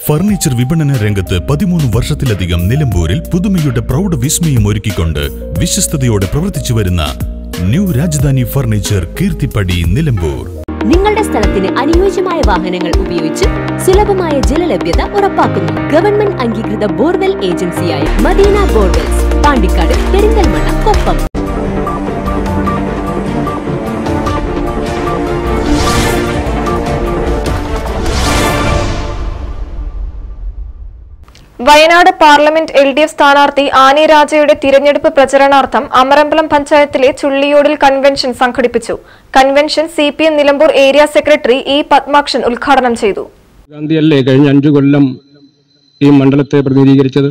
Furniture വിപണന രംഗത്ത് 13 വർഷത്തിലധികം നിലമ്പൂരിൽ പുതുമയുടെ പ്രൗഢ വിസ്മയം ഒരുക്കിക്കൊണ്ട് വിശ്വസ്തയോടെ പ്രവർത്തിച്ചു വരുന്ന ന്യൂ രാജധാനി ഫർണിച്ചർ കീർത്തിപ്പടി നിലമ്പൂർ. നിങ്ങളുടെ സ്ഥലത്തിന് അനുയോജ്യമായ വാഹനങ്ങൾ ഉപയോഗിച്ച് സുലഭമായ ജലലഭ്യത ഉറപ്പാക്കുന്നു. ഗവൺമെന്റ് അംഗീകൃത ബോർവെൽ ഏജൻസിയായ Madina borewells, Pandikkad, Perinthalmanna, Koppam. Wayanad parliament LDF സ്ഥാനാർത്ഥി ആനി രാജയുടെ തിരഞ്ഞെടുപ്പ് പ്രചരണാർത്ഥം അമരമ്പലം പഞ്ചായത്തിലെ ചുള്ളിയോടിൽ കൺവെൻഷൻ സംഘടിപ്പിച്ചു. Convention CPM Nilambur area secretary E Padmakshan ഉദ്ഘാടനം ചെയ്തു. ഗാന്ധിയല്ലേ കഴിഞ്ഞ 5 കൊല്ലം ഈ മണ്ഡലത്തെ പ്രതിനിധീകരിച്ചത്?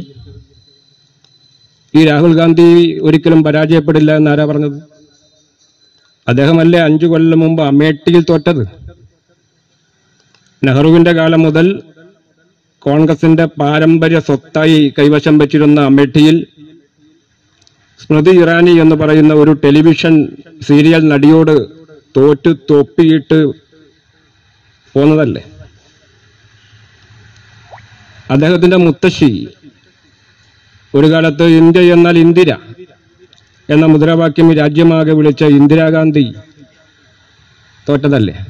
ഈ രാഹുൽ ഗാന്ധി ഒരിക്കലും പരാജയപ്പെടില്ല എന്നാരാ പറഞ്ഞത്? അദ്ദേഹമല്ലേ 5 കൊല്ലം മുമ്പ് അമേഠിയിൽ തോറ്റത്? നെഹ്റുവിന്റെ കാലം മുതൽ കോൺഗ്രസിന്റെ പാരമ്പര്യ സ്വത്തായി കൈവശം വെച്ചിരുന്ന അമേഠിയിൽ സ്മൃതി ഇറാനി എന്ന് പറയുന്ന ഒരു ടെലിവിഷൻ സീരിയൽ നടിയോട് തോറ്റു തൊപ്പിയിട്ട് പോന്നതല്ലേ? അദ്ദേഹത്തിന്റെ മുത്തശ്ശി ഒരു കാലത്ത് ഇന്ത്യ എന്നാൽ ഇന്ദിര എന്ന മുദ്രാവാക്യം രാജ്യമാകെ വിളിച്ച ഇന്ദിരാഗാന്ധി തോറ്റതല്ലേ?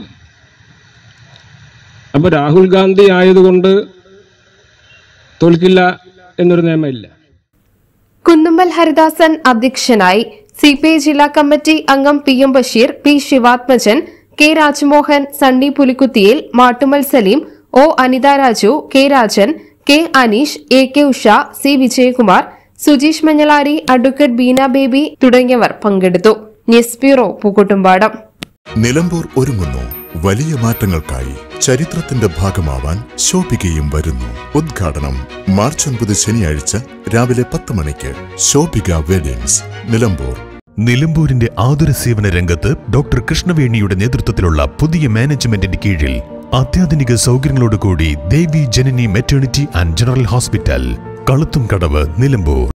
അപ്പൊ രാഹുൽ ഗാന്ധി ആയതുകൊണ്ട് തോൽക്കില്ല എന്നൊരു നിയമമില്ല. കുന്നുമ്മൽ ഹരിദാസൻ അധ്യക്ഷനായി. CPI ജില്ലാ കമ്മിറ്റി അംഗം PM Basheer, P Sivathmajan, K Rajmohan, Sunny പുലിക്കുത്തിയിൽ, Mattummal Saleem, O Anitha Raju, K Rajan, K Aneesh, AK Usha, C Vijayakumar, Sujeesh Manjalari, advocate Beena Baby തുടങ്ങിയവർ പങ്കെടുത്തു. News bureau, Pookkottumpadam. നിലമ്പൂർ ഒരുങ്ങുന്നു വലിയ മാറ്റങ്ങൾക്കായി. ചരിത്രത്തിന്റെ ഭാഗമാവാൻ ശോഭികയും വരുന്നു. ഉദ്ഘാടനം മാർച്ച് 9 ശനിയാഴ്ച രാവിലെ 10 മണിക്ക്. ശോഭിക വെഡിങ്സ്, നിലമ്പൂർ. നിലമ്പൂരിന്റെ ആതുര സേവന രംഗത്ത് ഡോക്ടർ കൃഷ്ണവേണിയുടെ നേതൃത്വത്തിലുള്ള പുതിയ മാനേജ്മെന്റിന്റെ കീഴിൽ അത്യാധുനിക സൗകര്യങ്ങളോടുകൂടി Devi Janani maternity and general hospital, Kaluthumkadavu, Nilambur.